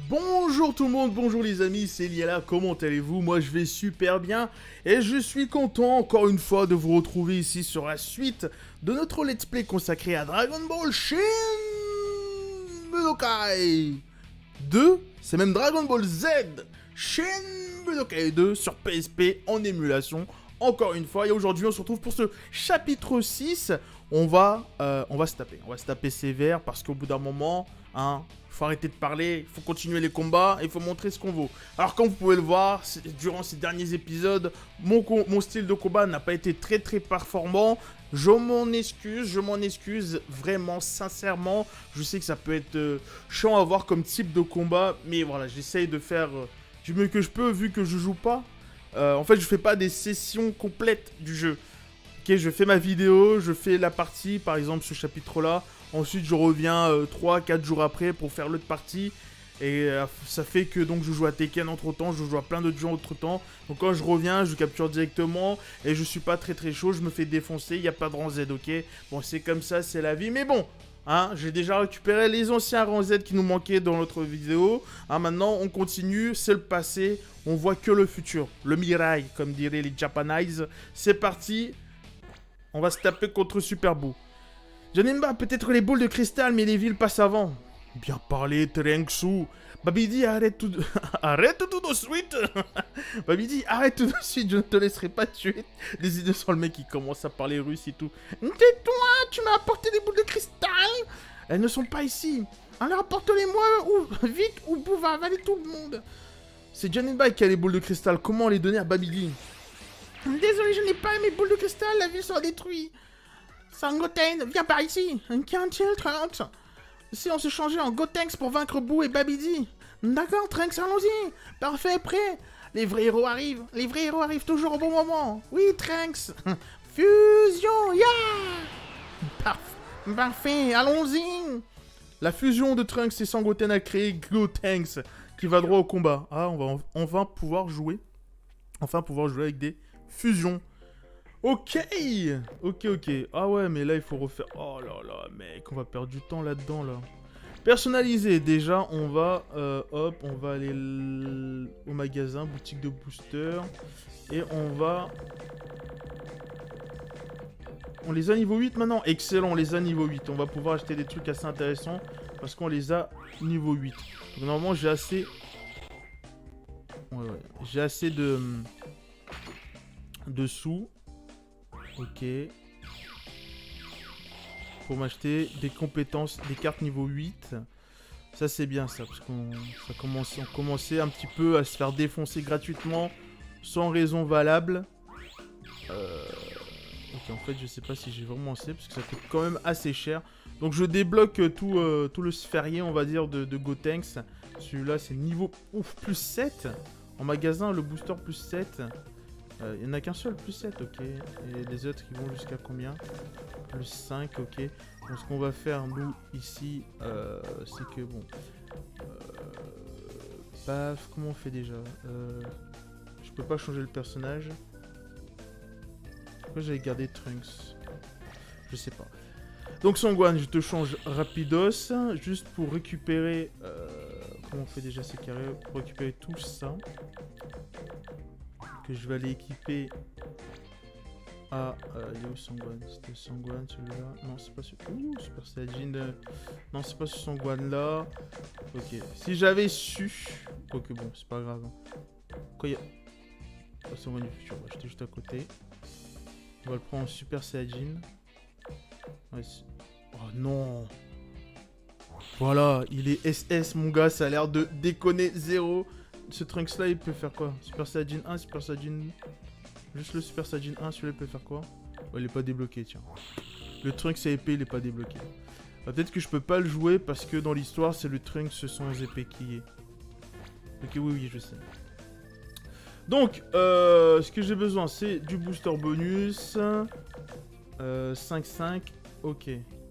Bonjour tout le monde, bonjour les amis, c'est Liela, comment allez-vous? Moi je vais super bien et je suis content encore une fois de vous retrouver ici sur la suite de notre let's play consacré à Dragon Ball Shin Budokai 2, c'est même Dragon Ball Z Shin Budokai 2 sur PSP en émulation, encore une fois, et aujourd'hui on se retrouve pour ce chapitre 6, on va se taper sévère parce qu'au bout d'un moment, hein, faut arrêter de parler, il faut continuer les combats, il faut montrer ce qu'on vaut. Alors comme vous pouvez le voir, durant ces derniers épisodes, mon style de combat n'a pas été très performant. Je m'en excuse vraiment, sincèrement. Je sais que ça peut être chiant à voir comme type de combat, mais voilà, j'essaye de faire du mieux que je peux vu que je joue pas. En fait, je fais pas des sessions complètes du jeu. Ok, je fais ma vidéo, je fais la partie, par exemple ce chapitre-là. Ensuite, je reviens 3-4 jours après pour faire l'autre partie. Et ça fait que donc je joue à Tekken entre temps, je joue à plein d'autres jeux entre temps. Donc quand je reviens, je capture directement et je suis pas très chaud, je me fais défoncer, il n'y a pas de rang Z, ok. Bon, c'est comme ça, c'est la vie, mais bon, hein, j'ai déjà récupéré les anciens rangs Z qui nous manquaient dans notre vidéo. Hein, maintenant, on continue, c'est le passé, on voit que le futur, le Mirai, comme diraient les Japanese. C'est parti, on va se taper contre Super Buu. Janemba, peut-être les boules de cristal, mais les villes passent avant. Bien parlé, Trunks. Babidi, arrête tout de... arrête tout de suite. Babidi, arrête tout de suite, je ne te laisserai pas tuer. Les idées sur le mec qui commence à parler russe et tout. Tais-toi, tu m'as apporté des boules de cristal. Elles ne sont pas ici. Alors apporte-les-moi ou vite ou Buu va avaler tout le monde. C'est Janemba qui a les boules de cristal. Comment les donner à Babidi? Désolé, je n'ai pas mes boules de cristal, la ville sera détruite. Sangoten, viens par ici. Qu'un Trunks. Si on se changeait en Gotenks pour vaincre Buu et Babidi. D'accord, Trunks, allons-y. Parfait, prêt. Les vrais héros arrivent. Les vrais héros arrivent toujours au bon moment. Oui, Trunks. Fusion, yeah. Parfait, allons-y. La fusion de Trunks et Sangoten a créé Gotenks, qui va droit au combat. Ah, on va enfin pouvoir jouer. Enfin pouvoir jouer avec des fusions. Ok. Ah ouais, mais là, il faut refaire... Oh là là, mec, on va perdre du temps là-dedans, là. Personnaliser, déjà, on va... hop, on va aller au magasin, boutique de booster. Et on va... On les a niveau 8 maintenant. Excellent, on les a niveau 8. On va pouvoir acheter des trucs assez intéressants parce qu'on les a niveau 8. Donc, normalement, j'ai assez... Ouais. J'ai assez de sous. Ok. Pour m'acheter des compétences, des cartes niveau 8. Ça c'est bien ça, parce qu'on commençait un petit peu à se faire défoncer gratuitement, sans raison valable. Ok, en fait je sais pas si j'ai vraiment assez, parce que ça coûte quand même assez cher. Donc je débloque tout le sphérié, on va dire, de Gotenks. Celui-là c'est niveau plus 7. En magasin, le booster plus 7. Il n'y en a qu'un seul, plus 7, ok. Et les autres, ils vont jusqu'à combien? Plus 5, ok. Donc ce qu'on va faire, nous, ici, c'est que, bon... paf, comment on fait déjà? Je peux pas changer le personnage. Pourquoi j'avais gardé Trunks? Je sais pas. Donc Sangwan, je te change rapidos, juste pour récupérer... comment on fait déjà ces carrés? Pour récupérer tout ça. Que je vais aller équiper à... il est où Sangwan? C'était Sangwan celui-là? Non, c'est pas celui... Ouh, Super Saiyajin... Non, c'est pas ce Sangwan là. Ok. Si j'avais su... Quoique bon, c'est pas grave. Quoi, il y a... Oh, Sangwan du futur. J'étais juste à côté. On va le prendre en Super Saiyajin. Ouais, oh non! Voilà, il est SS mon gars, ça a l'air de déconner zéro. Ce Trunks là il peut faire quoi? Super Saiyajin 1, Super Saiyajin... Juste le Super Saiyajin 1, celui-là il peut faire quoi? Oh, il est pas débloqué, tiens. Le Trunks à épée il est pas débloqué. Bah, peut-être que je peux pas le jouer parce que dans l'histoire c'est le Trunks sans épée qui est. Ok, oui, je sais. Donc, ce que j'ai besoin c'est du booster bonus. 5-5, ok.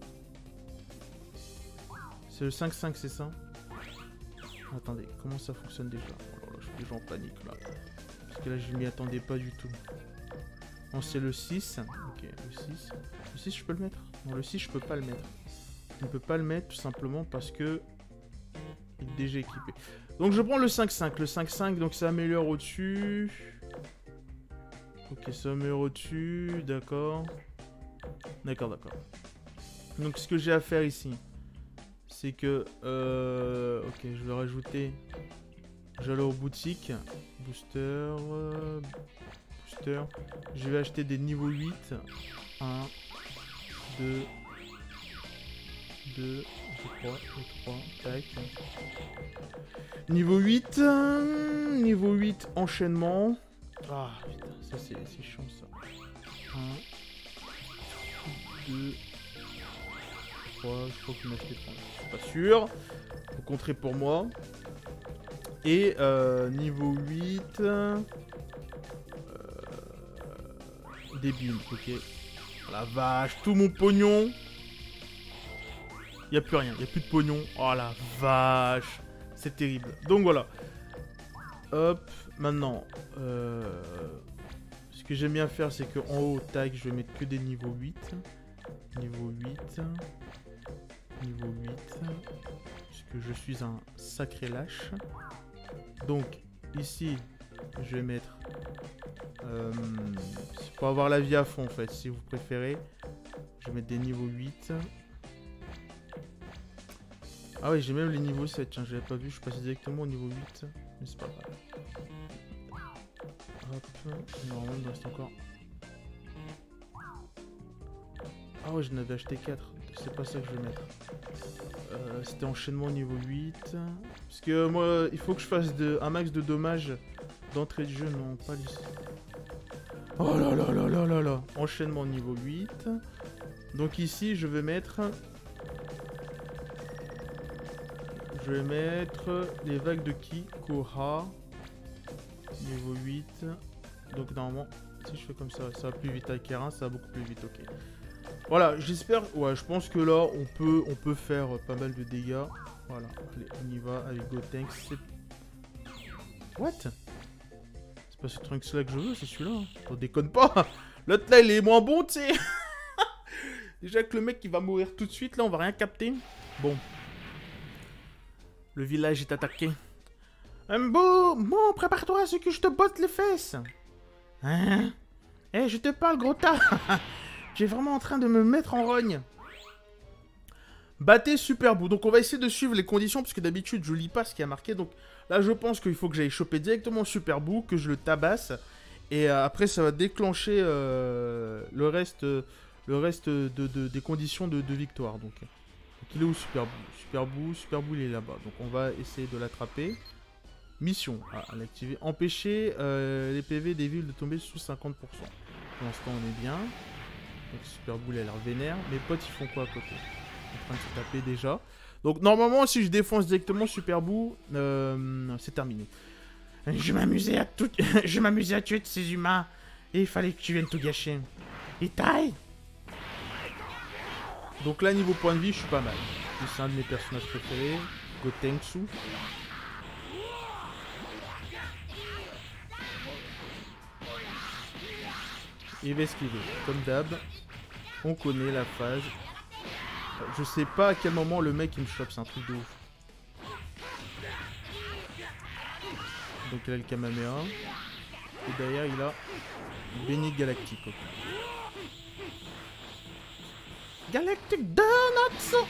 C'est le 5-5, c'est ça? Attendez, comment ça fonctionne déjà? Oh là là, je suis déjà en panique là. Parce que là, je m'y attendais pas du tout. Non, c'est le 6. Ok, le 6. Le 6, je peux le mettre? Non, le 6, je peux pas le mettre. Je ne peux pas le mettre tout simplement parce que il est déjà équipé. Donc je prends le 5-5. Le 5-5, donc ça améliore au-dessus. Ok, ça améliore au-dessus. D'accord. D'accord, d'accord. Donc ce que j'ai à faire ici, c'est que... ok, je vais rajouter... J'allais aux boutiques. Booster... booster. Je vais acheter des niveaux 8. 1, 2... 2, je crois, 3, tac. Niveau 8, niveau 8, enchaînement. Ah putain, ça c'est chiant ça. 1, 2, 3, je crois qu'il m'a acheté 3, je suis pas sûr. Faut compter pour moi. Et niveau 8, des billes, ok. Oh la vache, tout mon pognon. Il n'y a plus rien, il n'y a plus de pognon. Oh la vache. C'est terrible. Donc voilà. Hop. Maintenant. Ce que j'aime bien faire, c'est qu'en haut, tac, je vais mettre que des niveaux 8. Niveau 8. Niveau 8. Puisque je suis un sacré lâche. Donc, ici, je vais mettre... pour avoir la vie à fond, en fait, si vous préférez. Je vais mettre des niveaux 8. Ah oui, j'ai même les niveaux 7, tiens, j'avais pas vu, je suis passé directement au niveau 8, mais c'est pas grave. Hop, normalement il me reste encore... Ah ouais, je n'avais acheté 4, c'est pas ça que je vais mettre. C'était enchaînement niveau 8. Parce que moi, il faut que je fasse un max de dommages d'entrée de jeu, non, pas ici. Oh là là là là là là. Enchaînement niveau 8. Donc ici, je vais mettre... Je vais mettre les vagues de ki, Koha, niveau 8. Donc normalement, si je fais comme ça va plus vite avec R1, ça va beaucoup plus vite, ok. Voilà, j'espère, ouais, je pense que là, on peut faire pas mal de dégâts. Voilà, allez, on y va avec Gotenks. What? C'est pas ce Trunks-là que je veux, c'est celui-là. On déconne pas. L'autre là, il est moins bon, tu sais. Déjà que le mec, il va mourir tout de suite, là, on va rien capter. Bon. Le village est attaqué. Bon, prépare-toi à ce que je te botte les fesses. Hein? Eh, je te parle, gros tas. J'ai vraiment en train de me mettre en rogne. Battez Super Boo. Donc on va essayer de suivre les conditions, parce que d'habitude je lis pas ce qui a marqué. Donc là je pense qu'il faut que j'aille choper directement Super Boo, que je le tabasse. Et après ça va déclencher le reste des conditions de victoire. Donc il est où Super Boo? Super Boo il est là-bas. Donc on va essayer de l'attraper. Mission à l'activer. Empêcher les PV des villes de tomber sous 50%. Pour l'instant on est bien. Donc Super Boo il a l'air vénère. Mes potes ils font quoi à côté? En train de se taper déjà. Donc normalement si je défonce directement Super Boo, c'est terminé. Je m'amusais à tuer de ces humains. Et il fallait que tu viennes tout gâcher. Et taille. Donc là niveau point de vie je suis pas mal. C'est un de mes personnages préférés. Gotenks. Il va esquiver, comme d'hab. On connaît la phase. Je sais pas à quel moment le mec il me chope, c'est un truc de ouf. Donc il a le Kamehameha. Et derrière il a Béni Galactique. Okay. Galactic Donuts.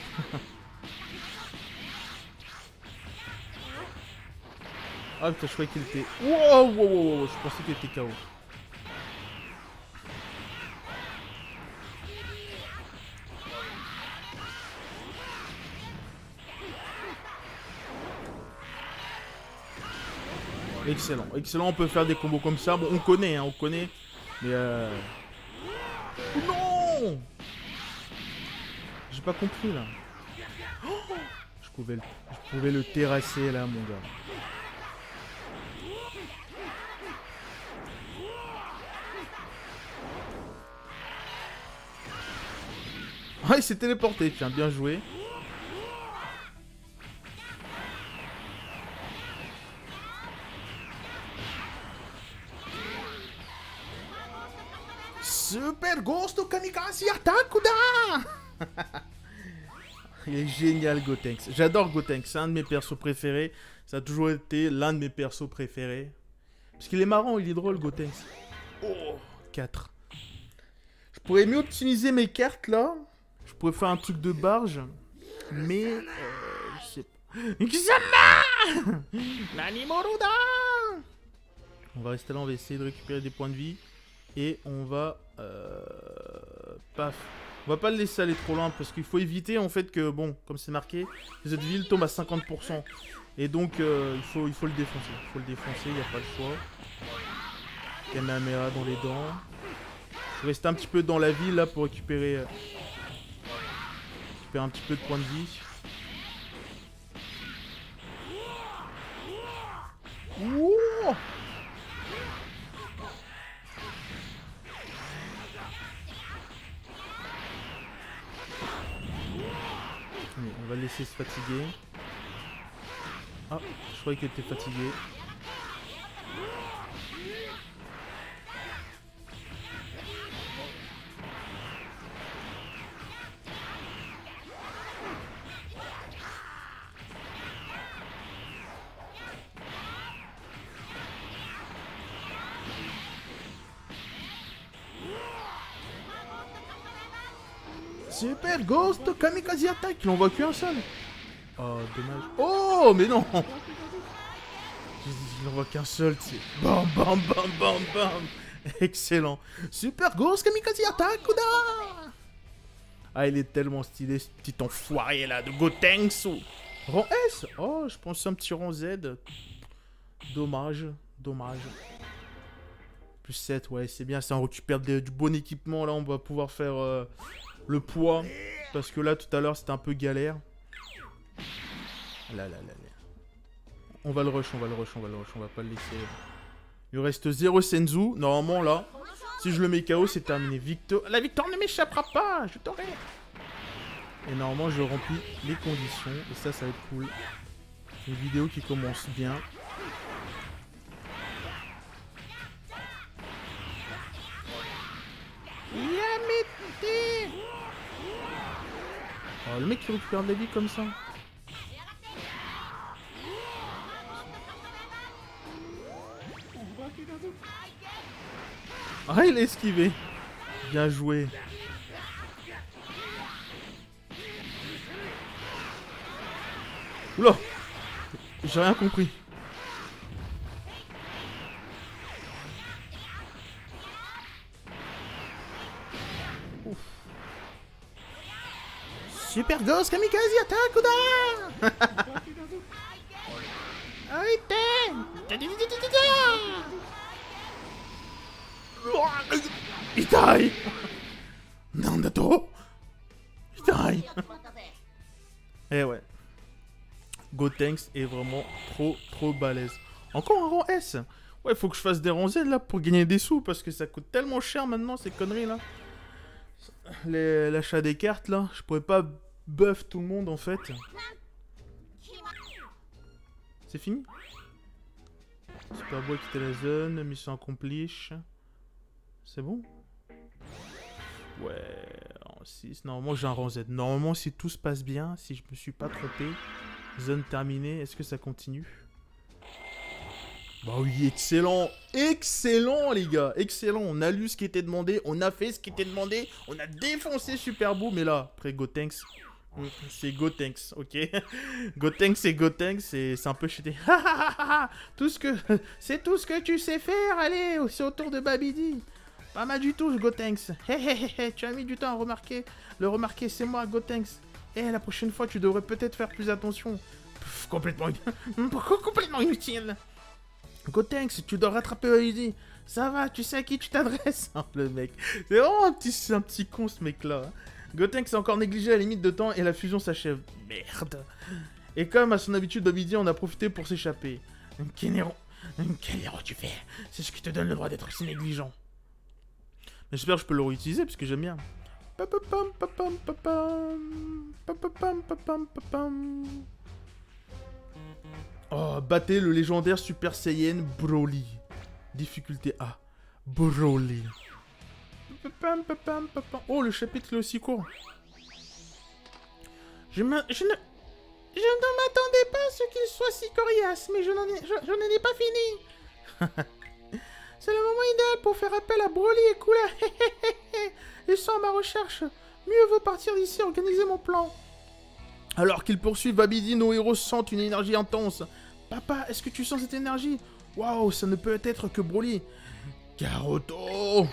Ah putain, je croyais qu'il était... Wow, wow, wow, wow, je pensais qu'il était KO. Excellent, excellent, on peut faire des combos comme ça. Bon, on connaît, on connaît. Mais Oh non! J'ai pas compris là. Oh, je pouvais le terrasser là, mon gars. Ah, il s'est téléporté, tiens, bien joué. Super Ghost Kamikaze attaque da! Il est génial, Gotenks. J'adore Gotenks, c'est un de mes persos préférés. Ça a toujours été l'un de mes persos préférés. Parce qu'il est marrant, il est drôle, Gotenks. Oh, 4. Je pourrais mieux optimiser mes cartes, là. Je pourrais faire un truc de barge. Mais... je sais pas. Kisama Nanimoruda. On va rester là, on va essayer de récupérer des points de vie. Et on va... paf. On va pas le laisser aller trop loin parce qu'il faut éviter en fait que, bon, comme c'est marqué, les autres villes tombent à 50%. Et donc, il faut le défoncer. Il faut le défoncer, il n'y a pas le choix. Kamehameha dans les dents. Je vais rester un petit peu dans la ville là pour récupérer un petit peu de points de vie. Ouh. On va le laisser se fatiguer. Ah, je croyais qu'il était fatigué. Super Ghost Kamikaze Attack. Il en voit qu'un seul. Oh, dommage. Oh, mais non. Il en voit qu'un seul, tu sais. Bam, bam, bam, bam, bam. Excellent. Super Ghost Kamikaze Attack. Kuda. Ah, il est tellement stylé, ce petit enfoiré là de Gotenks. Rang S. Oh, je pense un petit rang Z. Dommage. Dommage. Plus 7, ouais, c'est bien. Ça, on récupère du bon équipement. Là, on va pouvoir faire... le poids, parce que là tout à l'heure c'était un peu galère. Là. On va le rush, on va pas le laisser. Il reste 0 Senzu. Normalement là, si je le mets KO, c'est terminé. La victoire ne m'échappera pas, je t'aurai. Et normalement je remplis les conditions, et ça va être cool. Une vidéo qui commence bien. Oh, le mec qui récupère de la vie comme ça. Ah, il a esquivé. Bien joué. Oula. J'ai rien compris. Ouf. Super Ghost Kamikaze Attack Kuda. Itai. Nandato. Itai. Eh ouais. Gotenks est vraiment trop balèze. Encore un rang S. Ouais, faut que je fasse des rangs Z là pour gagner des sous parce que ça coûte tellement cher maintenant ces conneries là. L'achat des cartes là, je pourrais pas buff tout le monde en fait. C'est fini? Superboy quitter la zone, mission accomplie. C'est bon? Ouais, en 6. Normalement j'ai un rang Z. Normalement si tout se passe bien, si je me suis pas trompé, zone terminée, est-ce que ça continue? Bah oui, excellent. Excellent les gars, excellent. On a lu ce qui était demandé, on a fait ce qui était demandé, on a défoncé Superboo, mais là, après Gotenks, c'est Gotenks, ok. Gotenks c'est Gotenks, c'est un peu cheaté. C'est tout ce que tu sais faire, allez, c'est autour de Babidi. Pas mal du tout, Gotenks. Tu as mis du temps à remarquer. Le remarquer, c'est moi, Gotenks. La prochaine fois, tu devrais peut-être faire plus attention. Pff, complètement inutile. Gotenks, tu dois rattraper Babidi. Ça va, tu sais à qui tu t'adresses. Le mec, c'est vraiment un petit con ce mec-là. Gotenks est encore négligé à la limite de temps et la fusion s'achève. Merde. Et comme à son habitude, Babidi en a profité pour s'échapper. Quel héros tu fais? C'est ce qui te donne le droit d'être si négligent. Mais j'espère que je peux le réutiliser parce que j'aime bien. Oh, battez le légendaire Super Saiyan Broly. Difficulté A. Broly. Oh, le chapitre est aussi court. Je ne m'attendais pas à ce qu'il soit si coriace, mais je n'en ai pas fini. C'est le moment idéal pour faire appel à Broly et Cooler. Ils sont à ma recherche. Mieux vaut partir d'ici et organiser mon plan. Alors qu'ils poursuivent Babidi, nos héros sentent une énergie intense. Papa, est-ce que tu sens cette énergie? Waouh, ça ne peut être que Broly. Karoto!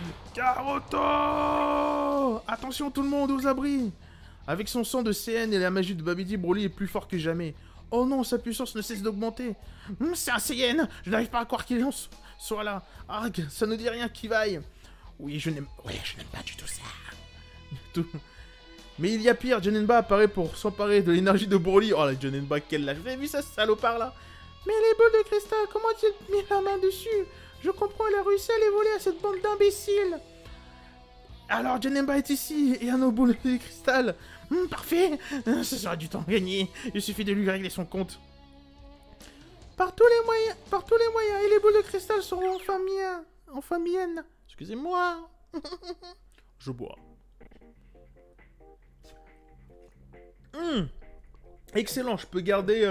Karoto! Attention tout le monde aux abris! Avec son sang de CN et la magie de Babidi, Broly est plus fort que jamais. Oh non, sa puissance ne cesse d'augmenter. C'est un CN! Je n'arrive pas à croire qu'il soit là. Arg, ça ne dit rien qui vaille. Oui, je n'aime pas du tout ça. Du tout. Mais il y a pire, Janemba apparaît pour s'emparer de l'énergie de Broly. Oh la Janemba, quelle lâche. Vous avez vu ça, ce salopard là? Mais les boules de cristal, comment a-t-il mis la main dessus? Je comprends, il a réussi à les voler à cette bande d'imbéciles. Alors Janemba est ici, et à nos boules de cristal. Parfait, ça sera du temps gagné. Il suffit de lui régler son compte. Par tous les moyens, et les boules de cristal seront enfin miennes. Excusez-moi. Je bois. Excellent, je peux garder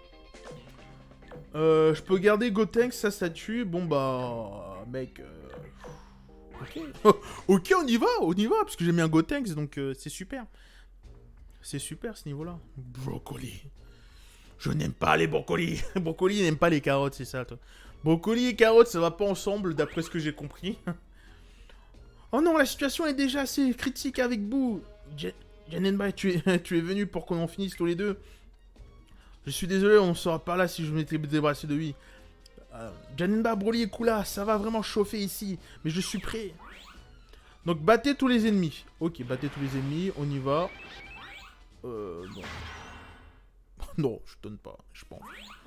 Gotenks, ça tue. Bon bah mec ok. Ok, on y va, parce que j'ai mis un Gotenks, donc c'est super. C'est super ce niveau là. Brocoli. Je n'aime pas les brocolis. Brocoli n'aime pas les carottes, c'est ça toi. Brocoli et carottes ça va pas ensemble d'après ce que j'ai compris. Oh non, la situation est déjà assez critique avec Boo. Janemba, tu es venu pour qu'on en finisse tous les deux. Je suis désolé, on ne sera pas là si je m'étais débarrassé de lui. Janemba, Broly et Kula, ça va vraiment chauffer ici. Mais je suis prêt. Donc battez tous les ennemis. Ok, battez tous les ennemis, on y va. Non. Non, je donne pas, je pense.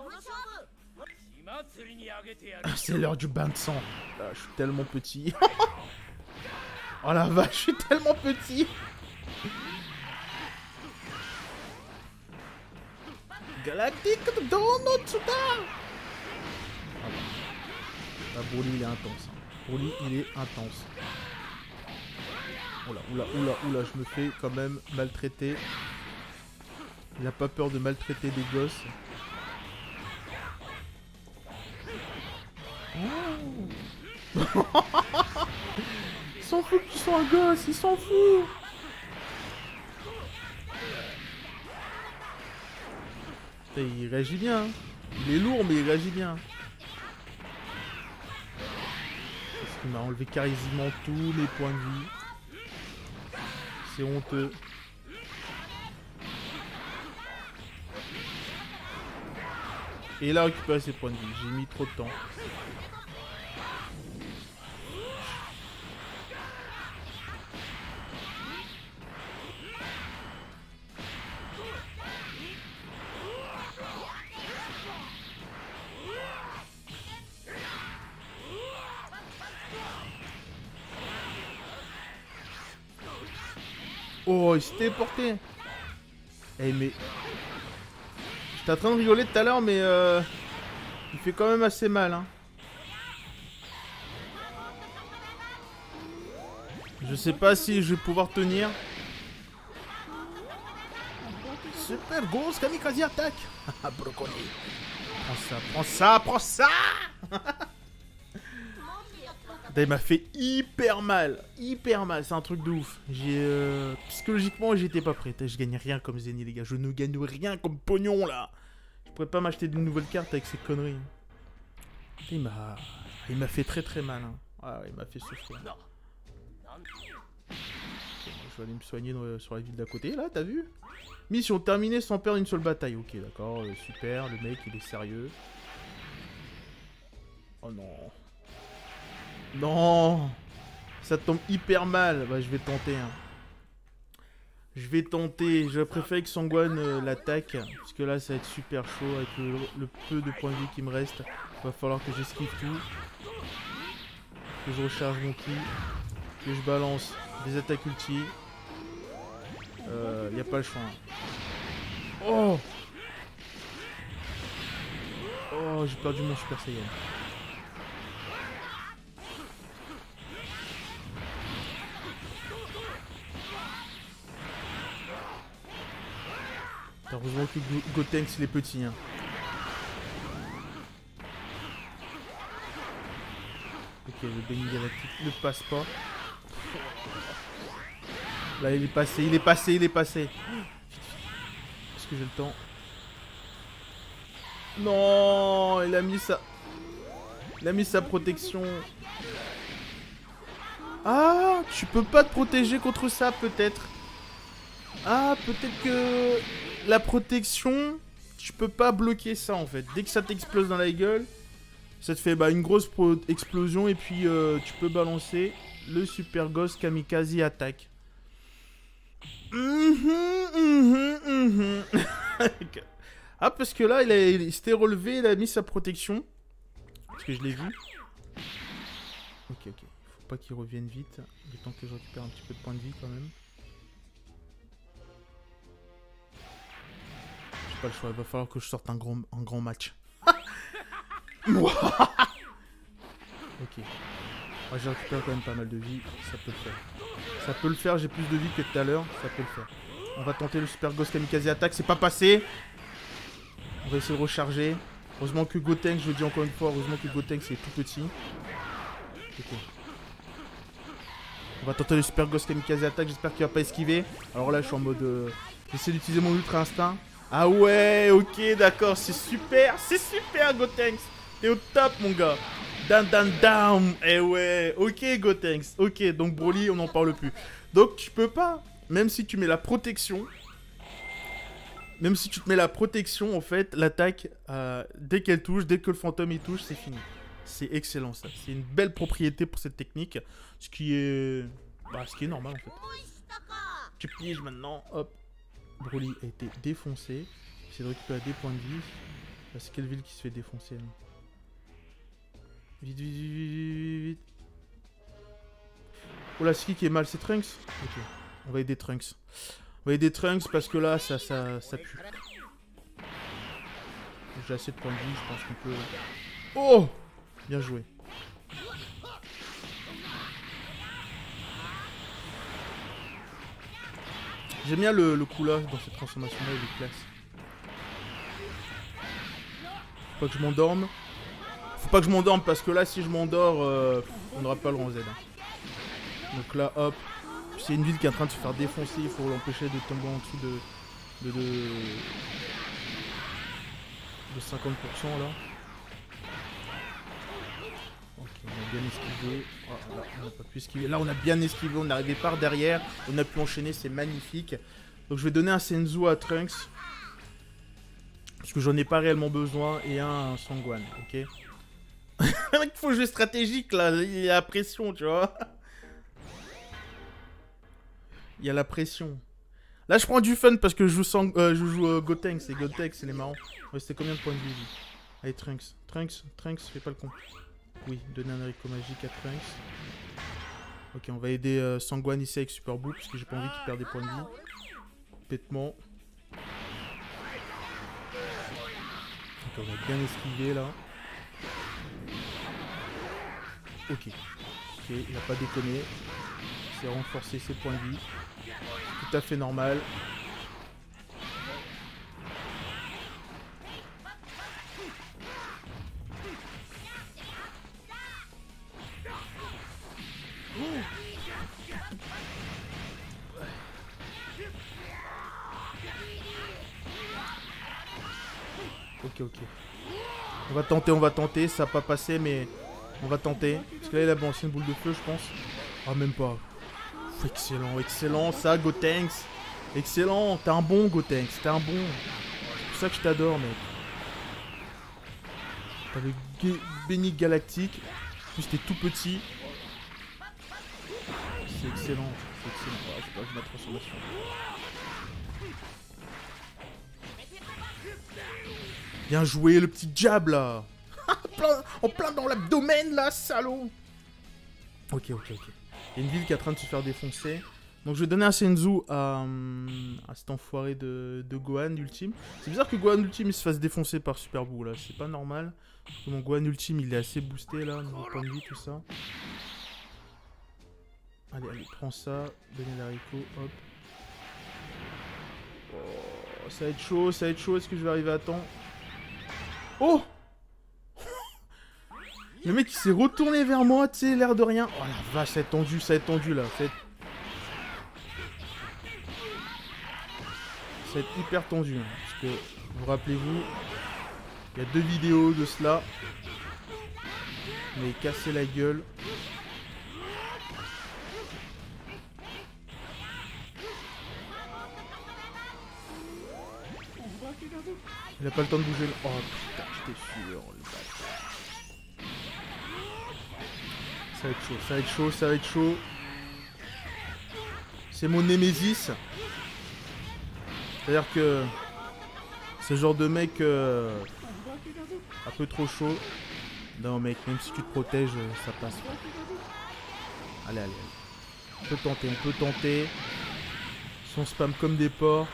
C'est l'heure du bain de sang. Là, je suis tellement petit. Oh la vache, je suis tellement petit. Galactique Dono Tsuda. Ah, Broly il est intense. Broly il est intense. Oula, je me fais quand même maltraiter. Il a pas peur de maltraiter des gosses. Oh. Il s'en fout que tu sois un gosse, il s'en fout. Il réagit bien. Hein. Il est lourd, mais il réagit bien. Parce qu'il m'a enlevé quasiment tous mes points de vie. C'est honteux. Et il a récupéré ses points de vie. J'ai mis trop de temps. Oh, il s'est téléporté. Eh mais... J'étais en train de rigoler tout à l'heure, mais il fait quand même assez mal, hein. Je sais pas si je vais pouvoir tenir. Super grosse kamikaze attaque. Brocoli. Prends ça. Il m'a fait hyper mal, c'est un truc de ouf. Psychologiquement, j'étais pas prêt. Je gagne rien comme Zeni, les gars. Je ne gagne rien comme pognon, là. Je pourrais pas m'acheter de nouvelles cartes avec ces conneries. Il m'a fait très mal. Hein. Ah, il m'a fait souffrir. Je vais aller me soigner sur la ville d'à côté, là, t'as vu? Mission terminée sans perdre une seule bataille. Ok, d'accord, super. Le mec, il est sérieux. Oh non. Non, ça tombe hyper mal. Bah, je vais tenter. Hein. Je préfère que Sangwan l'attaque. Parce que là, ça va être super chaud. Avec le peu de points de vie qui me reste. Il va falloir que j'esquive tout. Que je recharge mon ki. Que je balance des attaques ulti. Y a pas le choix. Oh, oh, j'ai perdu mon Super Saiyan. Heureusement que Gotenks il est petit. Hein. Ok, le Béni Galactique ne passe pas. Là, il est passé, il est passé, il est passé. Est-ce que j'ai le temps? Non, il a mis sa... Il a mis sa protection. Ah, tu peux pas te protéger contre ça, peut-être. Ah, peut-être que... La protection... Tu peux pas bloquer ça, en fait. Dès que ça t'explose dans la gueule... Ça te fait une grosse explosion et puis tu peux balancer le Super Ghost Kamikaze attaque. Ah, parce que là, il s'était relevé, il a mis sa protection. Parce que je l'ai vu. Ok, ok. Faut pas qu'il revienne vite. Le temps que je récupère un petit peu de points de vie quand même. J'ai pas le choix, il va falloir que je sorte un grand match. Ok. Ah, j'ai récupéré quand même pas mal de vie. Ça peut le faire. Ça peut le faire, j'ai plus de vie que tout à l'heure. Ça peut le faire. On va tenter le Super Ghost Kamikaze attaque. C'est pas passé. On va essayer de recharger. Heureusement que Gotenks, je le dis encore une fois, heureusement que Gotenks est tout petit. Ok. On va tenter le Super Ghost Kamikaze attaque. J'espère qu'il va pas esquiver. Alors là, je suis en mode... J'essaie d'utiliser mon Ultra Instinct. Ah ouais, ok, d'accord. C'est super Gotenks. T'es au top, mon gars. Down. Eh ouais. Ok, Gotenks. Ok, donc Broly, on n'en parle plus. Donc, tu peux pas. Même si tu mets la protection. Même si tu te mets la protection, en fait, l'attaque, dès qu'elle touche, dès que le fantôme y touche, c'est fini. C'est excellent, ça. C'est une belle propriété pour cette technique. Ce qui est normal, en fait. Tu piges maintenant. Hop. Broly a été défoncé. J'essaie de récupérer des points de vie. C'est quelle ville qui se fait défoncer, là? Vite. Oh là, c'est qui est mal? C'est Trunks? Ok. On va aider Trunks. On va aider Trunks parce que là, ça pue. J'ai assez de points de vie, je pense qu'on peut... Oh! Bien joué. J'aime bien le coup là, dans cette transformation-là, il est classe. Faut pas que je m'endorme. Faut pas que je m'endorme parce que là, si je m'endors, on n'aura pas le rang Z. Hein. Donc là, hop. C'est une ville qui est en train de se faire défoncer. Il faut l'empêcher de tomber en dessous de 50% là. Ok, on a bien esquivé. Oh, là, on n'a pas pu esquiver. Là, on a bien esquivé. On est arrivé par derrière. On a pu enchaîner. C'est magnifique. Donc, je vais donner un Senzu à Trunks. Parce que j'en ai pas réellement besoin. Et un Sangwan. Ok. Il faut jouer stratégique là, il y a la pression, tu vois. Il y a la pression. Là, je prends du fun parce que je joue Gotenks. Et Gotenks, c'est les marrants. Ouais, c'était combien de points de vie? Allez, Trunks, fais pas le con. Oui, donner un haricot magique à Trunks. Ok, on va aider Sangwan ici avec Super Boo parce que j'ai pas envie qu'il perde des points de vie. Bêtement. Ok, on a bien esquivé là. Ok, il a pas déconné. C'est renforcer ses points de vie. Tout à fait normal. Ok. On va tenter. Ça n'a pas passé, mais on va tenter. Parce que là, il a balancé une boule de feu, je pense. Ah, même pas. Excellent, ça, Gotenks. Excellent, t'es un bon, Gotenks. T'es un bon. C'est pour ça que je t'adore, mec. T'as le Béni Galactique. En plus, t'es tout petit. C'est excellent. Ah, je peux ma transformation. Bien joué, le petit jab là. En plein dans l'abdomen là, salaud. Ok. Il y a une ville qui est en train de se faire défoncer. Donc je vais donner un Senzu à cet enfoiré de Gohan Ultime. C'est bizarre que Gohan Ultime il se fasse défoncer par Super Boo là. C'est pas normal. Mon Gohan Ultime il est assez boosté là, niveau point de vie, tout ça. Allez, prends ça. Donnez l'haricot, hop. ça va être chaud, ça va être chaud. Est-ce que je vais arriver à temps? Oh! Le mec il s'est retourné vers moi, tu sais, l'air de rien. Oh la vache, ça va être tendu là. Ça va être hyper tendu. Hein, parce que, vous rappelez-vous, il y a 2 vidéos de cela. Mais casser la gueule. Il a pas le temps de bouger. Oh putain, j'étais sûr. Le bâtard. Ça va être chaud, ça va être chaud, ça va être chaud. C'est mon némésis. C'est-à-dire que c'est le genre de mec un peu trop chaud. Non mec, même si tu te protèges, ça passe. Allez, allez, allez. On peut tenter, on peut tenter. Son spam comme des porcs.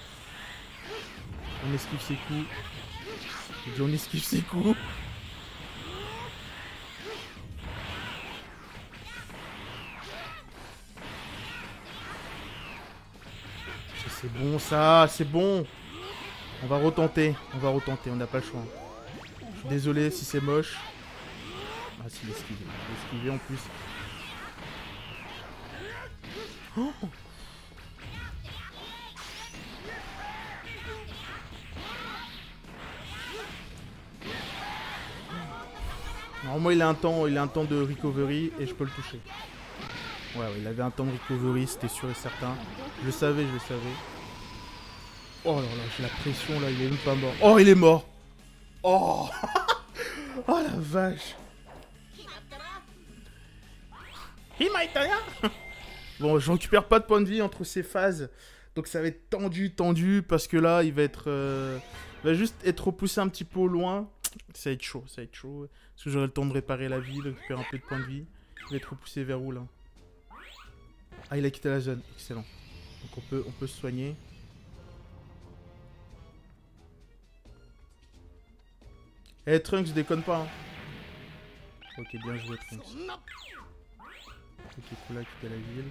On esquive ses coups. Je dis on esquive ses coups. C'est bon ça, c'est bon. On va retenter, on n'a pas le choix. Je suis désolé si c'est moche. Ah si, l'esquiver en plus. Oh, normalement il a un temps de recovery et je peux le toucher. Ouais, il avait un temps de recovery, c'était sûr et certain. Je le savais, Oh là là, j'ai la pression là, il est même pas mort. Oh, il est mort. Oh. Oh la vache. Bon, je récupère pas de points de vie entre ces phases. Donc ça va être tendu, parce que là, il va être... il va juste être repoussé un petit peu au loin. Ça va être chaud, Parce que j'aurai le temps de réparer la vie, de récupérer un peu de points de vie. Il va être repoussé vers où, là? Ah, il a quitté la zone. Excellent. Donc on peut se soigner. Eh, Trunks, déconne pas. Hein. Ok, bien joué, Trunks. Ok, Cola quitter la ville.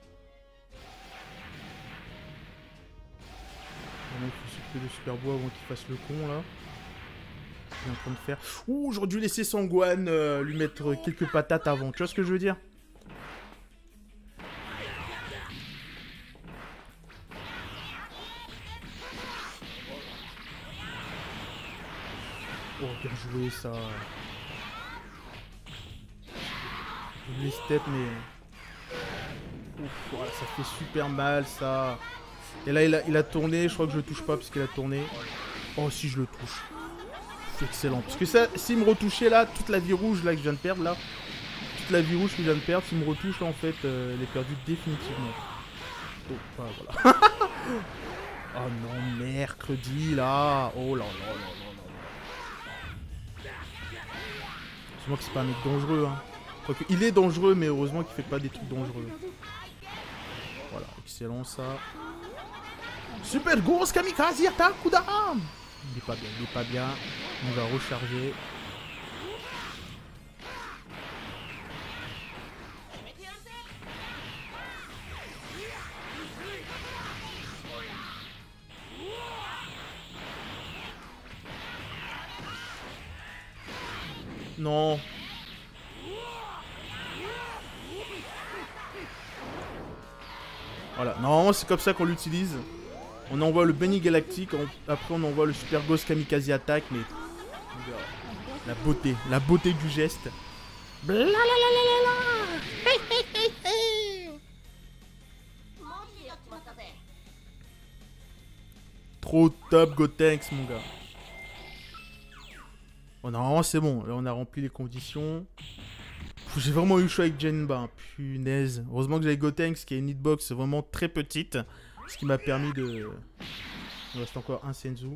Maintenant, il faut s'occuper de Superbois avant qu'il fasse le con, là. Il est en train de faire... Ouh, j'aurais dû laisser Sangwan lui mettre quelques patates avant. Tu vois ce que je veux dire? Oh, bien joué, ça. Je les step, mais... Ouf, voilà, ça fait super mal, ça. Et là, il a tourné. Je crois que je le touche pas parce qu'il a tourné. Oh, si, je le touche. C'est excellent. Parce que ça, s'il me retouchait, là, toute la vie rouge là que je viens de perdre, là... Toute la vie rouge que je viens de perdre, s'il me retouche, là, en fait, elle est perdue définitivement. Oh, voilà. Oh non, mercredi, là. Oh là là là là là. C'est moi que c'est pas un mec dangereux, hein. Quoique, il est dangereux, mais heureusement qu'il fait pas des trucs dangereux. Voilà, excellent ça. Super grosse kamikaze attaque, coup d'arme. Il est pas bien. On va recharger. Non. Voilà, normalement c'est comme ça qu'on l'utilise. On envoie le Benny Galactique, après on envoie le Super Ghost Kamikaze Attack, mais... La beauté du geste. Trop top Gotenks, mon gars. Bon, normalement c'est bon, là on a rempli les conditions. J'ai vraiment eu chaud avec Genba, punaise. Heureusement que j'avais Gotenks qui a une hitbox vraiment très petite. Ce qui m'a permis de... Il reste encore un Senzu.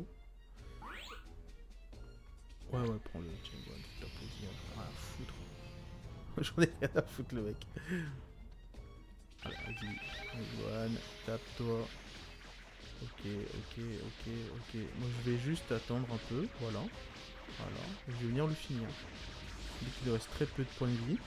Ouais, prends le Genba, t'as plaisir. Rien à foutre. J'en ai rien à foutre, le mec. Allez, vas-y. Tape-toi. Ok. Moi, je vais juste attendre un peu. Voilà. Je vais venir le finir. Il lui reste très peu de points de vie.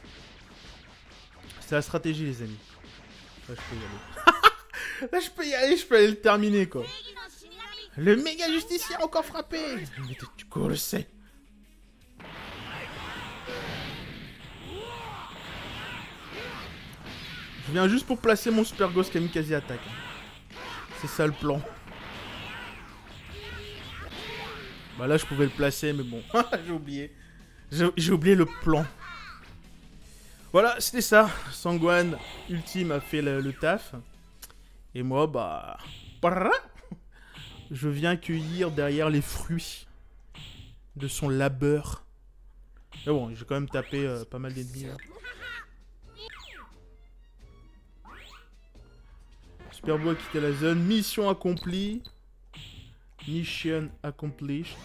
C'est la stratégie, les amis. Là, je peux y aller. Là, je peux y aller, je peux aller le terminer, quoi. Le méga justicier a encore frappé. Mais tu le sais. Je viens juste pour placer mon Super Ghost Kamikaze attaque. C'est ça le plan. Bah là je pouvais le placer mais bon. J'ai oublié. J'ai oublié le plan. Voilà, c'était ça. Sangwan Ultime a fait le taf. Et moi, bah... je viens cueillir derrière les fruits de son labeur. Mais bon, j'ai quand même tapé pas mal d'ennemis. Superbo a quitté la zone. Mission accomplie. Mission accomplished.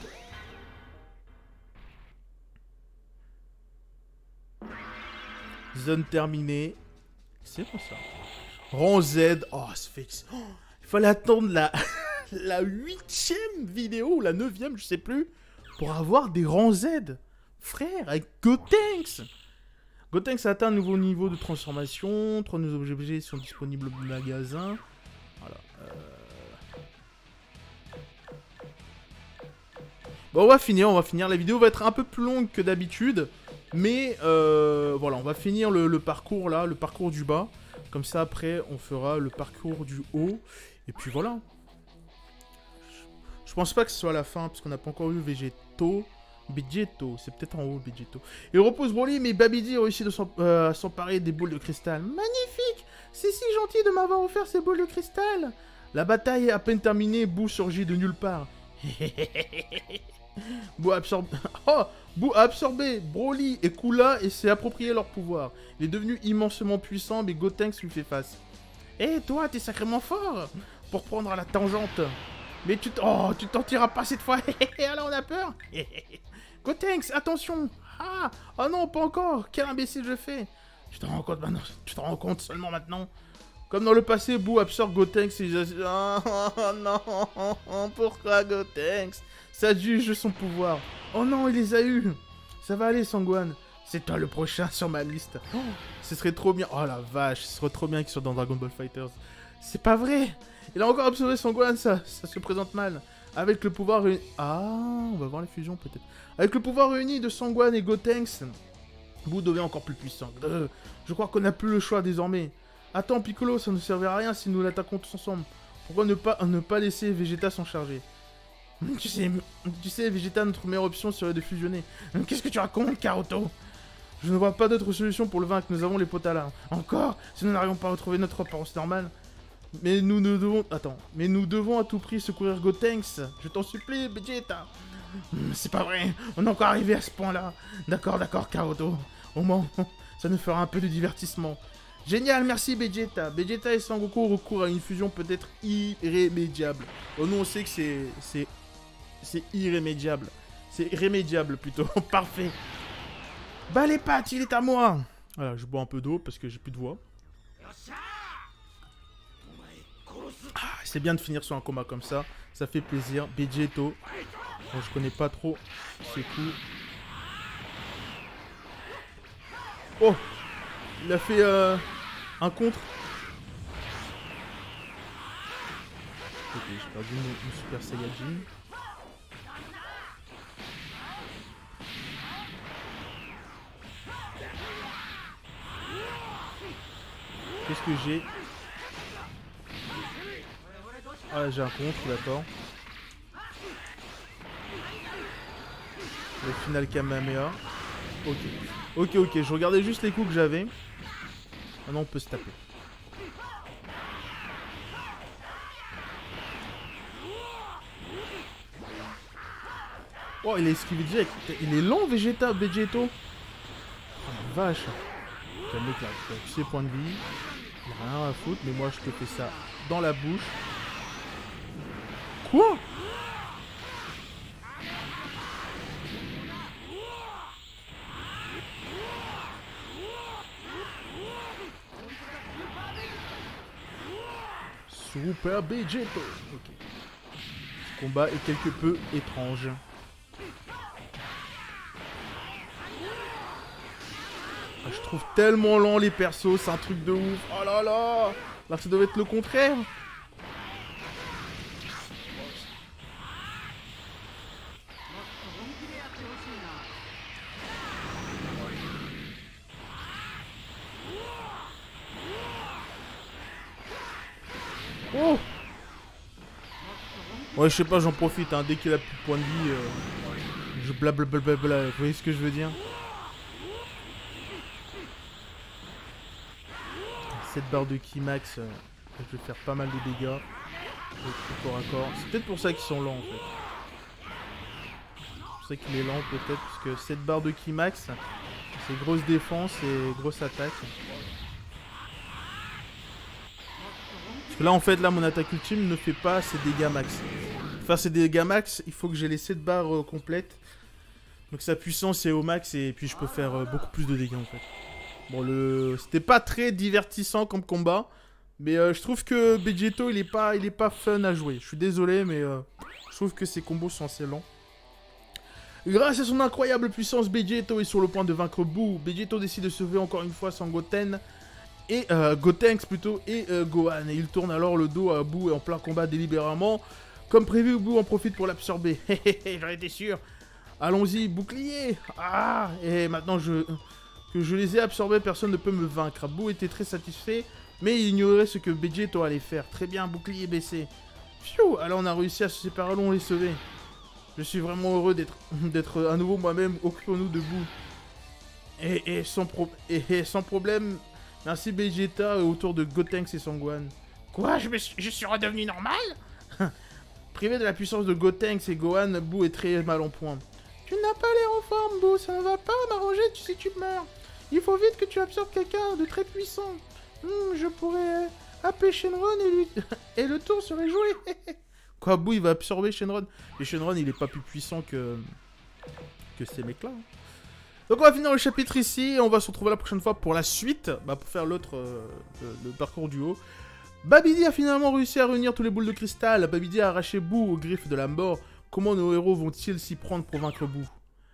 Zone terminée. C'est bon ça. Rang Z. Oh, ça fait... Oh, il fallait attendre la... la 8ème vidéo, ou la 9ème, je sais plus, pour avoir des rangs Z. Frère, avec Gotenks. Gotenks a atteint un nouveau niveau de transformation. 3 nouveaux objets sont disponibles au magasin. Voilà. Bon, on va finir. La vidéo va être un peu plus longue que d'habitude. Mais voilà, on va finir le parcours là, le parcours du bas. Comme ça, après, on fera le parcours du haut. Et puis voilà. Je pense pas que ce soit la fin, parce qu'on n'a pas encore eu Végéto. Vegeto, c'est peut-être en haut, Vegeto. Il repose Broly, mais Babidi réussit à s'emparer des boules de cristal. Magnifique! C'est si gentil de m'avoir offert ces boules de cristal. La bataille est à peine terminée, Boo surgit de nulle part. Boo a absorbé Broly et Koola et s'est approprié leur pouvoir. Il est devenu immensément puissant, mais Gotenks lui fait face. Eh, toi, t'es sacrément fort pour prendre à la tangente. Mais tu t'en tireras pas cette fois. Alors on a peur. Gotenks, attention. Ah, oh non, pas encore. Quel imbécile je fais. Tu te rends compte maintenant. Tu te rends compte seulement maintenant. Comme dans le passé, Boo absorbe Gotenks et oh non, pourquoi Gotenks? Ça juge son pouvoir. Oh non, il les a eus. Ça va aller, Sangwan. C'est toi le prochain sur ma liste. Oh, ce serait trop bien. Oh la vache, ce serait trop bien qu'il soit dans Dragon Ball FighterZ. C'est pas vrai. Il a encore absorbé Sangwan, ça se présente mal. Avec le pouvoir réuni... Ah, on va voir les fusions peut-être. Avec le pouvoir réuni de Sangwan et Gotenks, Boo devient encore plus puissant. Je crois qu'on n'a plus le choix désormais. Attends, Piccolo, ça ne servira à rien si nous l'attaquons tous ensemble. Pourquoi ne pas laisser Vegeta s'en charger? Tu sais, Vegeta, notre meilleure option serait de fusionner. Qu'est-ce que tu racontes, Karoto? Je ne vois pas d'autre solution pour le vaincre. Nous avons les Potala. Encore? Si nous n'arrivons pas à retrouver notre apparence normale. Mais nous devons... Attends. Mais nous devons à tout prix secourir Gotenks. Je t'en supplie, Vegeta. C'est pas vrai. On est encore arrivé à ce point-là. D'accord, Karoto. Au moins, ça nous fera un peu de divertissement. Génial, merci Vegeta. Vegeta et Sangoku recourent à une fusion peut-être irrémédiable. Oh non, on sait que c'est irrémédiable. C'est irrémédiable plutôt. Parfait. Bah les pattes, il est à moi. Voilà, je bois un peu d'eau parce que j'ai plus de voix. Ah, c'est bien de finir sur un combat comme ça. Ça fait plaisir. Vegeto. Bon, je connais pas trop ses coups. Oh, il a fait un contre. Ok, j'ai perdu mon Super Saiyajin. Qu'est-ce que j'ai? Ah, j'ai un contre, d'accord. Le final Kamehameha. Ok, je regardais juste les coups que j'avais. Maintenant on peut se taper. Oh, il a esquivé direct. Il est lent, Vegeto. Oh la vache. Le mec là, tu sais, points de vie. Il a rien à foutre, mais moi je te fais ça dans la bouche. Quoi? Super Vegeto. Ok. Ce combat est quelque peu étrange. Ah, je trouve tellement lent les persos, c'est un truc de ouf. Oh là là. Là, ça devait être le contraire. Ouais, je sais pas, j'en profite, hein. Dès qu'il a plus de points de vie, je blablabla. Vous voyez ce que je veux dire? Cette barre de ki max, je vais faire pas mal de dégâts. Corps à corps. C'est peut-être pour ça qu'ils sont lents en fait. C'est pour ça qu'il est lent peut-être, parce que cette barre de ki max, c'est grosse défense et grosse attaque. Parce que là en fait, là mon attaque ultime ne fait pas ses dégâts max. Pour faire ses dégâts max, il faut que j'ai les 7 barres complètes. Donc sa puissance est au max et puis je peux faire beaucoup plus de dégâts en fait. Bon, c'était pas très divertissant comme combat. Mais je trouve que Begetto, il est pas fun à jouer. Je suis désolé, mais je trouve que ses combos sont assez lents. Grâce à son incroyable puissance, Begetto est sur le point de vaincre Boo. Begetto décide de sauver encore une fois son Goten. Et Gotenks plutôt, et Gohan. Et il tourne alors le dos à Boo en plein combat délibérément. Comme prévu, Boo en profite pour l'absorber. J'en étais sûr. Allons-y, bouclier. Ah, et maintenant que je les ai absorbés, personne ne peut me vaincre. Boo était très satisfait. Mais il ignorait ce que Begetto allait faire. Très bien, bouclier baissé. Pfiou, alors on a réussi à se séparer, allons les sauver. Je suis vraiment heureux d'être à nouveau moi-même. Occupons-nous de Boo. Et sans problème, merci Vegeta autour de Gotenks et Sangwan. Quoi, je suis redevenu normal? Privé de la puissance de Gotenks et Gohan, Boo est très mal en point. Tu n'as pas l'air en forme, Boo, ça ne va pas m'arranger si tu meurs. Il faut vite que tu absorbes quelqu'un de très puissant. Je pourrais appeler Shenron et le tour serait joué. Quoi, Boo, il va absorber Shenron. Et Shenron, il est pas plus puissant que ces mecs-là. Hein. Donc on va finir le chapitre ici. Et on va se retrouver la prochaine fois pour la suite. Pour faire l'autre, le parcours du haut. Babidi a finalement réussi à réunir tous les boules de cristal. Babidi a arraché Boo aux griffes de la mort. Comment nos héros vont-ils s'y prendre pour vaincre Boo?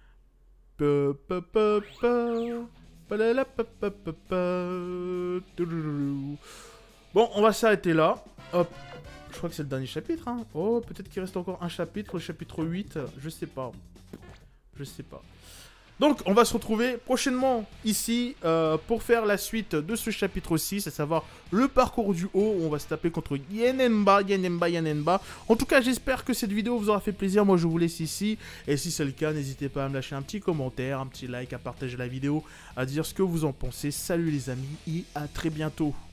Bon, on va s'arrêter là. Hop. Je crois que c'est le dernier chapitre. Hein. Oh, peut-être qu'il reste encore un chapitre, le chapitre 8. Je sais pas. Je sais pas. Donc, on va se retrouver prochainement ici pour faire la suite de ce chapitre 6, à savoir le parcours du haut. Où on va se taper contre Yanemba. En tout cas, j'espère que cette vidéo vous aura fait plaisir. Moi, je vous laisse ici. Et si c'est le cas, n'hésitez pas à me lâcher un petit commentaire, un petit like, à partager la vidéo, à dire ce que vous en pensez. Salut les amis et à très bientôt.